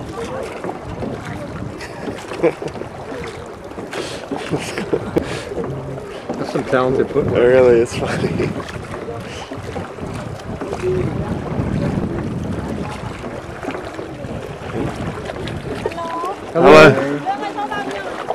That's some talented footwork. It really is funny. Hello. Hello.